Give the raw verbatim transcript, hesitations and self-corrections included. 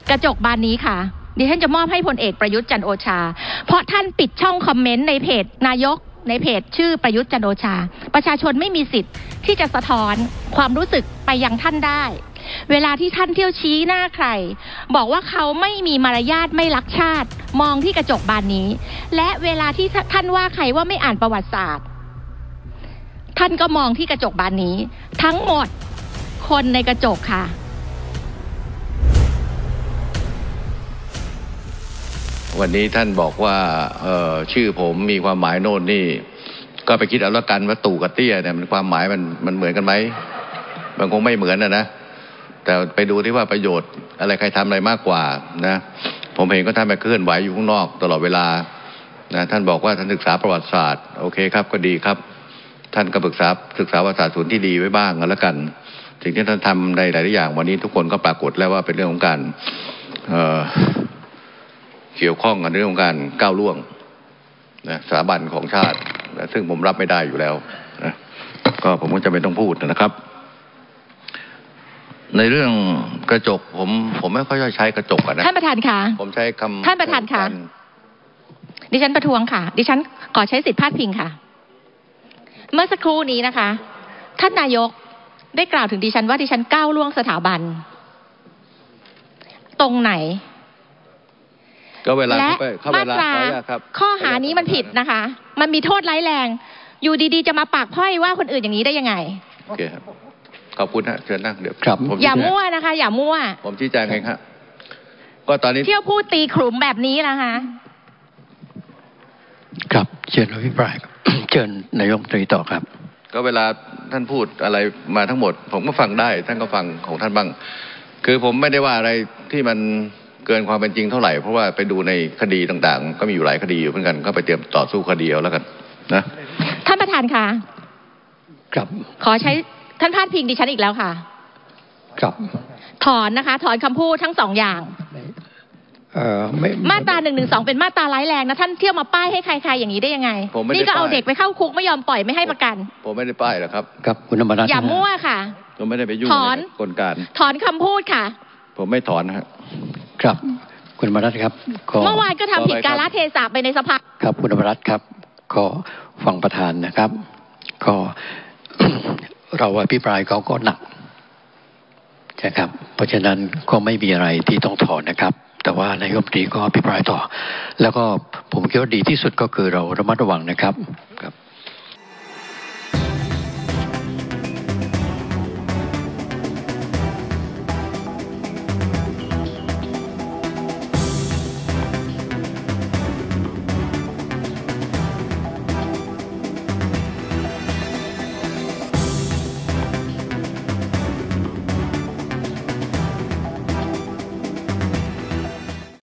กระจกบานนี้ค่ะดิฉันจะมอบให้พลเอกประยุทธ์จันทร์โอชาเพราะท่านปิดช่องคอมเมนต์ในเพจนายกในเพจชื่อประยุทธ์จันทร์โอชาประชาชนไม่มีสิทธิ์ที่จะสะท้อนความรู้สึกไปยังท่านได้เวลาที่ท่านเที่ยวชี้หน้าใครบอกว่าเขาไม่มีมารยาทไม่รักชาติมองที่กระจกบานนี้และเวลาที่ท่านว่าใครว่าไม่อ่านประวัติศาสตร์ท่านก็มองที่กระจกบานนี้ทั้งหมดคนในกระจกค่ะวันนี้ท่านบอกว่าเอ่อชื่อผมมีความหมายโน่นนี่ก็ไปคิดเอาละกันว่าตู่กับเตี้ยเนี่ยมันความหมายมันมันเหมือนกันไหมมันคงไม่เหมือนนะนะแต่ไปดูที่ว่าประโยชน์อะไรใครทำอะไรมากกว่านะผมเห็นก็ท่านไปเคลื่อนไหวอยู่ข้างนอกตลอดเวลานะท่านบอกว่าท่านศึกษาประวัติศาสตร์โอเคครับก็ดีครับท่านก็ศึกษาศึกษาประวัติศาสตร์ส่วนที่ดีไว้บ้างกันแล้วกันสิ่งที่ท่านทำในหลายๆอย่างวันนี้ทุกคนก็ปรากฏแล้วว่าเป็นเรื่องของการเอ่อเกี่ยวข้องกับเรื่องของการก้าวล่วงนะสถาบันของชาตินะซึ่งผมรับไม่ได้อยู่แล้วนะก็ผมก็จะไม่ต้องพูดนะครับในเรื่องกระจกผมผมไม่ค่อยใช้กระจกนะท่านประธานค่ะผมใช้คำท่านประธานค่ะดิฉันประท้วงค่ะดิฉันขอใช้สิทธิพาดพิงค่ะเมื่อสักครู่นี้นะคะท่านนายกได้กล่าวถึงดิฉันว่าดิฉันก้าวล่วงสถาบันตรงไหนก็เวลาและมาตราข้อหานี้มันผิดนะคะมันมีโทษร้ายแรงอยู่ดีๆจะมาปากพ้อยว่าคนอื่นอย่างนี้ได้ยังไงโอเคครับขอบคุณฮะเชิญนั่งเดี๋ยวครับอย่ามั่วนะคะอย่ามั่วผมชี้แจงเองครับก็ตอนนี้เที่ยวพูดตีขลุ่มแบบนี้นะคะครับเชิญอภิปรายเชิญนายกรัฐมนตรีต่อครับก็เวลาท่านพูดอะไรมาทั้งหมดผมก็ฟังได้ท่านก็ฟังของท่านบ้างคือผมไม่ได้ว่าอะไรที่มันเกินความเป็นจริงเท่าไหร่เพราะว่าไปดูในคดีต่างๆก็มีอยู่หลายคดีอยู่เหมือนกันก็ไปเตรียมต่อสู้คดีเอาแล้วกันนะท่านประธานค่ะครับขอใช้ท่านพาดพิงดิฉันอีกแล้วค่ะครับถอนนะคะถอนคำพูดทั้งสองอย่างเอ่อไม่มาตราหนึ่งหนึ่งสองเป็นมาตราร้ายแรงนะท่านเที่ยวมาป้ายให้ใครๆอย่างนี้ได้ยังไงนี่ก็เอาเด็กไปเข้าคุกไม่ยอมปล่อยไม่ให้ประกันผมไม่ได้ป้ายหรอกครับครับคุณธรรมนัสอย่ามั่วค่ะผมไม่ได้ไปยุ่งในกลการถอนคำพูดค่ะผมไม่ถอนนะครับครับคุณธรรมนัสครับเมื่อวานก็ทำผิดกาลเทศะไปในสภาครับคุณธรรมนัสครับก็ฟังประธานนะครับก็ เราอภิปรายเขาก็หนักนะครับเพราะฉะนั้นก็ไม่มีอะไรที่ต้องถอนนะครับแต่ว่านายกรัฐมนตรีก็อภิปรายต่อแล้วก็ผมคิดว่าดีที่สุดก็คือเราระมัดระวังนะครับครับ